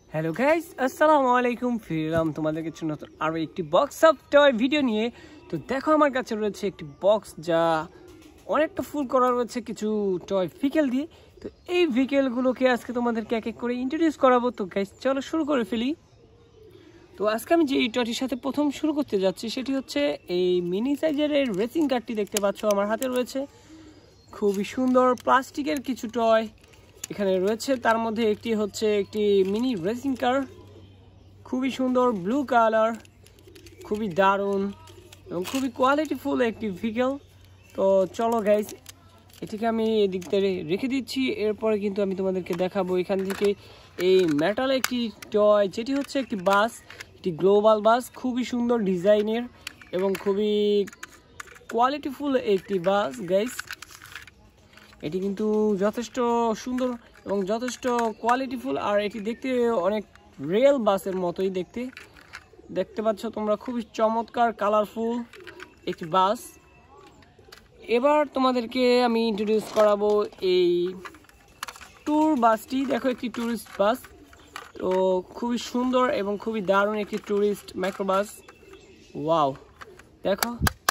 Hello guys, আসসালামু আলাইকুম। ফিরলাম তোমাদেরকে নতুন আরও একটি বক্স অফ টয় ভিডিও নিয়ে। তো দেখো, আমার কাছে রয়েছে একটি বক্স যা অনেকটা ফুল করা রয়েছে কিছু টয় ভিকেল দিয়ে। তো এই ভিকেলগুলোকে আজকে তোমাদেরকে এক এক করে ইন্ট্রোডিউস করাবো। তো গাইস চলো শুরু করে ফেলি। তো আজকে আমি যে টয়টির সাথে প্রথম শুরু করতে যাচ্ছি সেটি হচ্ছে এই মিনি সাইজের রেসিং কারটি দেখতে পাচ্ছ আমার হাতে রয়েছে। খুবই সুন্দর প্লাস্টিকের কিছু টয় এখানে রয়েছে। তার মধ্যে একটি হচ্ছে একটি মিনি রেসিং কার, খুবই সুন্দর ব্লু কালার, খুবই দারুণ এবং খুবই কোয়ালিটিফুল একটি ভিকেল। তো চলো গাইস, এটিকে আমি এদিক থেকে রেখে দিচ্ছি। এরপরে কিন্তু আমি তোমাদেরকে দেখাবো এখান থেকে এই মেটাল একটি টয়, যেটি হচ্ছে একটি বাস, একটি গ্লোবাল বাস, খুবই সুন্দর ডিজাইনের এবং খুবই কোয়ালিটিফুল একটি বাস গাইস। এটি কিন্তু যথেষ্ট সুন্দর এবং যথেষ্ট কোয়ালিটিফুল, আর এটি দেখতে অনেক রিয়েল বাসের মতোই দেখতে পাচ্ছ তোমরা। খুবই চমৎকার কালারফুল একটি বাস। এবার তোমাদেরকে আমি ইন্ট্রোডিউস করাবো এই ট্যুর বাসটি। দেখো, একটি ট্যুরিস্ট বাস। তো খুবই সুন্দর এবং খুবই দারুণ একটি ট্যুরিস্ট মাইক্রোবাস। ওয়াও, দেখো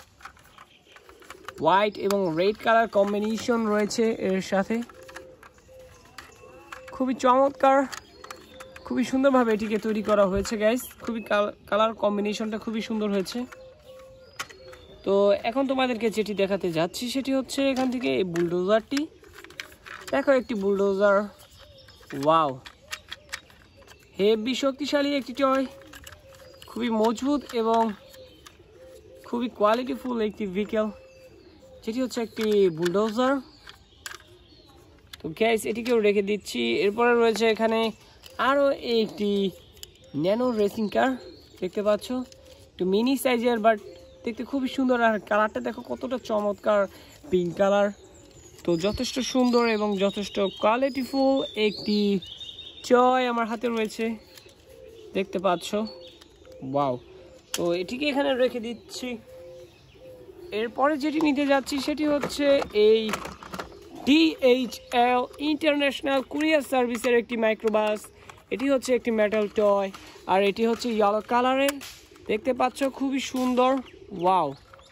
হোয়াইট এবং রেড কালার কম্বিনেশন রয়েছে এর সাথে। খুবই চমৎকার, খুবই সুন্দরভাবে এটিকে তৈরি করা হয়েছে গাইস। খুবই কালার কম্বিনেশনটা খুবই সুন্দর হয়েছে। তো এখন তোমাদেরকে যেটি দেখাতে যাচ্ছি সেটি হচ্ছে এখান থেকে এই বুলডোজারটি। দেখো, একটি বুলডোজার। ওয়াও, হেভি শক্তিশালী একটি টয়, খুবই মজবুত এবং খুবই কোয়ালিটিফুল একটি ভিকেল, যেটি হচ্ছে একটি বুলডোজার। তো গ্যাস এটিকেও রেখে দিচ্ছি। এরপরে রয়েছে এখানে আরও একটি ন্যানো রেসিং কার দেখতে পাচ্ছ, একটু মিনি সাইজের, বাট দেখতে খুবই সুন্দর। আর কালারটা দেখো কতটা চমৎকার, পিঙ্ক কালার। তো যথেষ্ট সুন্দর এবং যথেষ্ট কোয়ালিটিফুল একটি টয় আমার হাতে রয়েছে দেখতে পাচ্ছ। ওয়াও, তো এটিকে এখানে রেখে দিচ্ছি। এরপরে যেটি নিতে যাচ্ছি সেটি হচ্ছে এই DHL ইন্টারন্যাশনাল কুরিয়ার সার্ভিসের একটি মাইক্রোবাস। এটি হচ্ছে একটি মেটাল টয়, আর এটি হচ্ছে ইয়েলো কালারের দেখতে পাচ্ছ, খুবই সুন্দর। ওয়াও,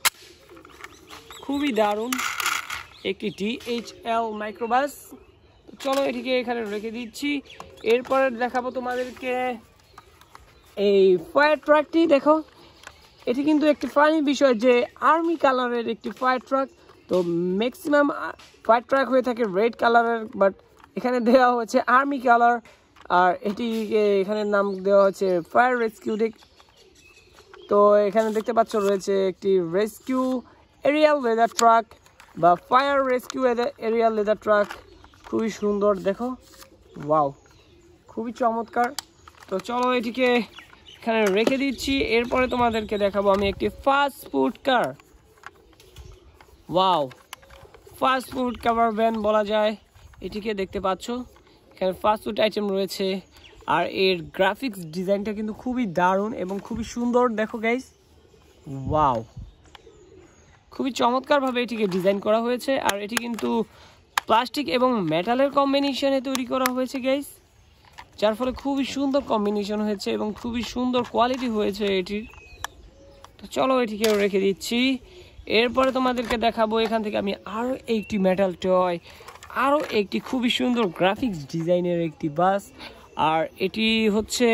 খুবই দারুণ একটি DHL মাইক্রোবাস। চলো এটিকে এখানে রেখে দিচ্ছি। এরপরে দেখাবো তোমাদেরকে এই ফায়ার ট্রাকটি। দেখো, এটি কিন্তু একটি ফানি বিষয় যে আর্মি কালারের একটি ফায়ার ট্রাক। তো ম্যাক্সিমাম ফায়ার ট্রাক হয়ে থাকে রেড কালারের, বাট এখানে দেওয়া হচ্ছে আর্মি কালার, আর এটিকে এখানে নাম দেওয়া হচ্ছে ফায়ার রেস্কিউ ডেক। তো এখানে দেখতে পাচ্ছ রয়েছে একটি রেস্কিউ এরিয়াল লেদার ট্রাক বা fire rescue aerial ladder truck. খুবই সুন্দর, দেখো। ওয়াও, খুবই চমৎকার। তো চলো এটিকে এখানে রেখে দিচ্ছি। এরপরে তোমাদেরকে দেখাবো আমি একটি fast food car. Wow, fast food cover van বলা যায় এটিকে। দেখতে পাচ্ছ এখানে ফাস্ট ফুড আইটেম রয়েছে, আর এর গ্রাফিক্স ডিজাইনটা কিন্তু খুবই দারুণ এবং খুবই সুন্দর। দেখো গাইস, ওয়াও, খুবই চমৎকারভাবে এটিকে ডিজাইন করা হয়েছে। আর এটি কিন্তু প্লাস্টিক এবং মেটালের কম্বিনেশনে তৈরি করা হয়েছে গাইস, যার ফলে খুবই সুন্দর কম্বিনেশন হয়েছে এবং খুবই সুন্দর কোয়ালিটি হয়েছে এটির। তো চলো এটিকে রেখে দিচ্ছি। এরপরে তোমাদেরকে দেখাবো এখান থেকে আমি আরও একটি মেটাল টয়, আরও একটি খুবই সুন্দর গ্রাফিক্স ডিজাইনের একটি বাস। আর এটি হচ্ছে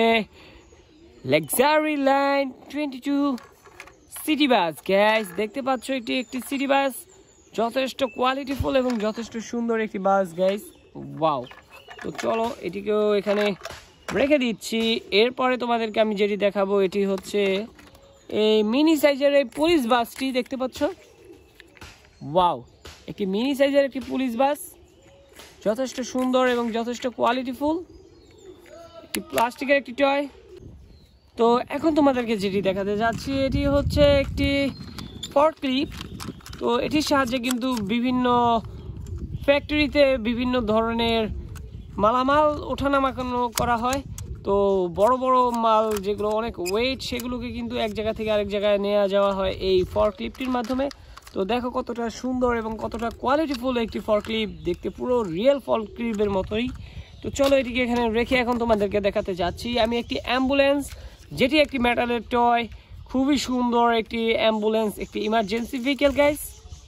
luxury line 22 city bus gas. দেখতে পাচ্ছ এটি একটি সিটি বাস, যথেষ্ট কোয়ালিটিফুল এবং যথেষ্ট সুন্দর একটি বাস গাইস। ওয়াও, তো চলো এটিকেও এখানে রেখে দিচ্ছি। এরপরে তোমাদেরকে আমি যেটি দেখাবো এটি হচ্ছে এই মিনি সাইজের এই পুলিশ বাসটি দেখতে পাচ্ছ। ওয়াও, একটি মিনি সাইজের একটি পুলিশ বাস, যথেষ্ট সুন্দর এবং যথেষ্ট কোয়ালিটিফুল একটি প্লাস্টিকের একটি টয়। তো এখন তোমাদেরকে যেটি দেখাতে যাচ্ছি এটি হচ্ছে একটি ফর্কলিফট। তো এটির সাহায্যে কিন্তু বিভিন্ন ফ্যাক্টরিতে বিভিন্ন ধরনের মালামাল ওঠানামা করা হয়। তো বড় বড় মাল যেগুলো অনেক ওয়েট, সেগুলোকে কিন্তু এক জায়গা থেকে আরেক জায়গায় নেওয়া যাওয়া হয় এই ফর্কলিফটটির মাধ্যমে। তো দেখো কতটা সুন্দর এবং কতটা কোয়ালিটিফুল একটি ফর্কলিফট, দেখতে পুরো রিয়েল ফর্কলিফটের মতোই তো চলো এটিকে এখানে রেখে এখন তোমাদেরকে দেখাতে যাচ্ছি আমি একটি অ্যাম্বুলেন্স, যেটি একটি মেটালের টয়। খুবই সুন্দর একটি অ্যাম্বুলেন্স, একটি ইমার্জেন্সি ভেহিকেল গাইস।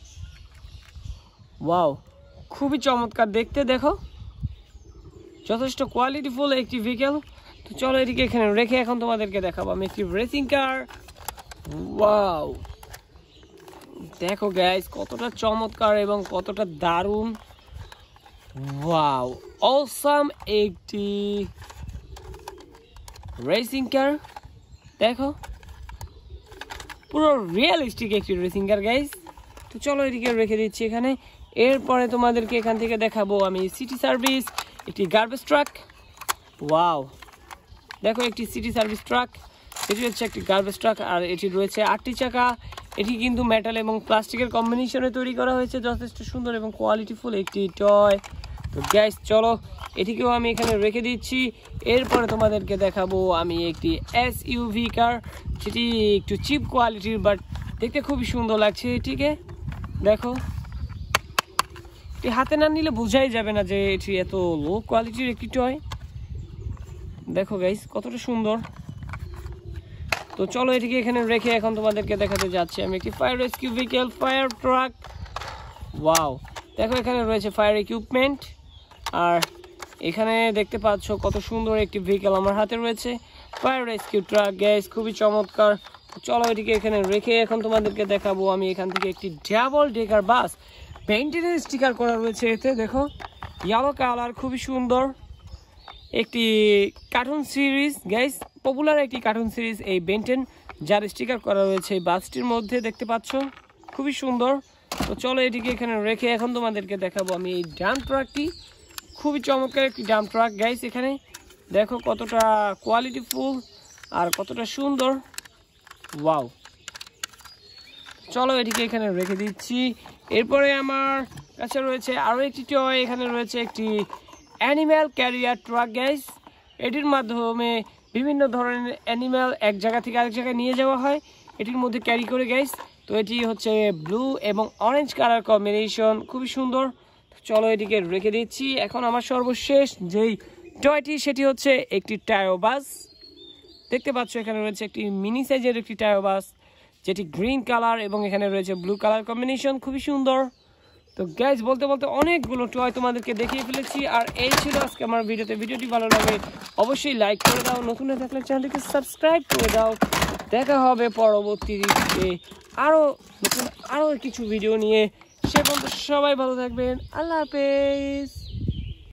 ওয়াও, খুবই চমৎকার দেখতে, দেখো যথেষ্ট কোয়ালিটিফুল একটি ভেহিকেল। তো চলো এটিকে এখানে রেখে এখন তোমাদেরকে দেখাবো আমি একটি রেসিং কার। ওয়াও, দেখো গাইস কতটা চমৎকার এবং কতটা দারুণ। ওয়াও, অসাম একটি রেসিং কার, দেখো পুরো রিয়েলিস্টিক একটি রেসিং কার গাইস। তো চলো এদিকে রেখে দিচ্ছি এখানে। এরপরে তোমাদেরকে এখান থেকে দেখাবো আমি সিটি সার্ভিস, একটি গার্বেজ ট্রাক। ওয়াও, দেখো একটি সিটি সার্ভিস ট্রাক, এটি হচ্ছে একটি গার্বেজ ট্রাক আর এটি রয়েছে 8টি চাকা। এটি কিন্তু মেটাল এবং প্লাস্টিকের কম্বিনেশনে তৈরি করা হয়েছে, যথেষ্ট সুন্দর এবং কোয়ালিটিফুল একটি টয়। তো গ্যাস চলো এটিকেও আমি এখানে রেখে দিচ্ছি। এরপরে তোমাদেরকে দেখাবো আমি একটি এসইউভি কার, যেটি একটু চিপ কোয়ালিটির বাট দেখতে খুবই সুন্দর লাগছে। এটিকে দেখো, এটি হাতে না নিলে বোঝাই যাবে না যে এটি এত লো কোয়ালিটির একটি টয়। দেখো গাইস কতটা সুন্দর। তো চলো এটিকে এখানে রেখে এখন তোমাদেরকে দেখাতে যাচ্ছি আমি একটি fire rescue vehicle, fire truck. Wow, দেখো এখানে রয়েছে ফায়ার ইকুইপমেন্ট আর এখানে দেখতে পাচ্ছ কত সুন্দর একটি ভেহিকেল আমার হাতে রয়েছে, ফায়ার রেস্কিউ ট্রাক গাইস, খুবই চমৎকার। চলো এটিকে এখানে রেখে এখন তোমাদেরকে দেখাবো আমি এখান থেকে একটি ডাবল ডেকার বাস, বেন্টেনের স্টিকার করা রয়েছে এতে, দেখো ইয়েলো কালার, খুবই সুন্দর একটি কার্টুন সিরিজ গাইস, পপুলার একটি কার্টুন সিরিজ এই বেন্টেন, যার স্টিকার করা রয়েছে এই বাসটির মধ্যে, দেখতে পাচ্ছ খুবই সুন্দর। তো চলো এটিকে এখানে রেখে এখন তোমাদেরকে দেখাবো আমি এই ডাম্প ট্রাকটি, খুবই চমৎকার একটি ডাম্প ট্রাক গাইস। এখানে দেখো কতটা কোয়ালিটিফুল আর কতটা সুন্দর। ওয়াও, চলো এটিকে এখানে রেখে দিচ্ছি। এরপরে আমার কাছে রয়েছে আরও একটি টয়, এখানে রয়েছে একটি অ্যানিম্যাল ক্যারিয়ার ট্রাক গাইস। এটির মাধ্যমে বিভিন্ন ধরনের অ্যানিম্যাল এক জায়গা থেকে আরেক জায়গায় নিয়ে যাওয়া হয় এটির মধ্যে ক্যারি করে গাইস। তো এটি হচ্ছে ব্লু এবং অরেঞ্জ কালার কম্বিনেশন, খুবই সুন্দর। চলো এটিকে রেখে দিচ্ছি। এখন আমার সর্বশেষ যেই টয়টি সেটি হচ্ছে একটি টায়ার বাস, দেখতে পাচ্ছ এখানে রয়েছে একটি মিনি সাইজের একটি টায়ার বাস, যেটি গ্রিন কালার এবং এখানে রয়েছে ব্লু কালার কম্বিনেশন, খুবই সুন্দর। তো গাইজ বলতে বলতে অনেকগুলো টয় তোমাদেরকে দেখিয়ে ফেলেছি আর এই ছিল আজকে আমার ভিডিওতে। ভিডিওটি ভালো লাগে অবশ্যই লাইক করে দাও, নতুন হয়ে থাকলে চ্যানেলটিকে সাবস্ক্রাইব করে দাও। দেখা হবে পরবর্তীতে আরও কিছু ভিডিও নিয়ে। সে পর্যন্ত সবাই ভালো থাকবেন, আল্লাহ হাফেজ।